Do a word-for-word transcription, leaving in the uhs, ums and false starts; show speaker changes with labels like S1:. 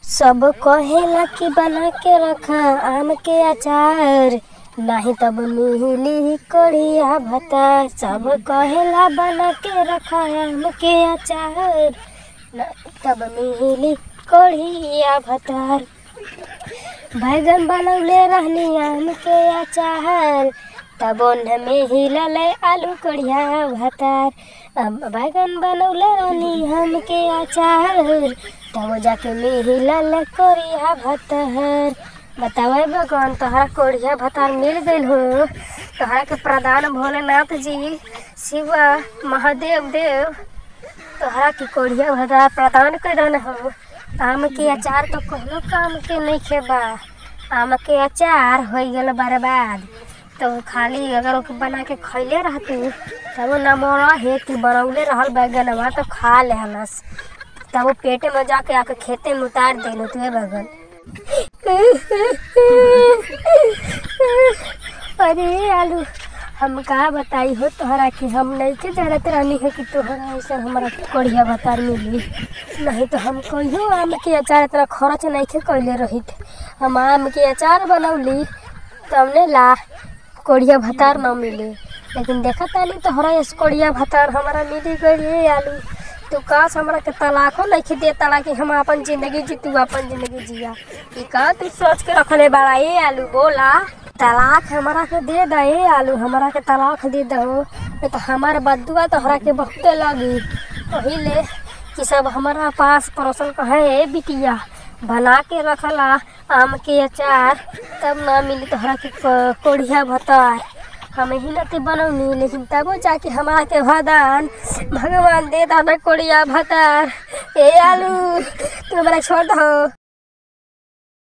S1: सब कहेला कि बना के रखा आम के अचार, नाही तब मिली कढ़िया भतार। सब कहेला बना के रखा आम के अचार, नाही तब मिली कढ़िया भतार। बैगन बनौले रहनी आम के अचार, तब में हिलल आलू कढ़िया भतार। बैगन बनौले रहनी आम के अचार, तब जाके में हिलल कढ़िया भतार। बतावे भगवान तोहरा कढ़िया भतार मिल गइल हो। तोहरा के प्रधान भोलेनाथ जी शिव महादेव देव तोहरा की कढ़िया भतार प्रदान कर हो। आम के अचार तो कोनो काम के नहीं खेबा। आम के अचार हो गल बर्बाद, तो खाली अगर ओके बना के खैले रहती तब न मोरा हे कि बनौले रहल बैगनवा तो खा लेहलस, तब वो पेटे में जाके आके खेते में उतार देलो तुहे बैगन। अरे आलू हम का बताई हो तोहरा कि हम नहीं के जानत रहनी है कि तोहरा ऐसा हमारा कढ़िया भतार मिली। नहीं तो हम कहियो आम के अचार इतना खर्च नहीं के कैले रही थे। हम आम के अचार बनौली तबने ला कढ़िया भतार न मिले, लेकिन देखा तानी तोहरा इस कढ़िया भतार हमारा मिली गई। आलू तू काश हमरा के तलाको नहीं दे तला कि हम अपन जिंदगी जी तू अपन जिंदगी जिया। ई का तू सोच के रखले बड़ा ए आलू बोला तलाक हमरा के दे दे ए आलू, हमरा के तलाक दे दो नहीं तो हमार बदुआ तोहरा के बहुते लगी। पहिले कि सब हमारा पास पड़ोसन कहे बिटिया बना के रखला आम के अचार तब ना मिली तोहरा के कढ़िया भतार। हम ही नती बनौनी, लेकिन तबो जाके हमारा के भदान भगवान दे दाना कढ़िया भतार। ए आलू तू हमरा छोड़ दो।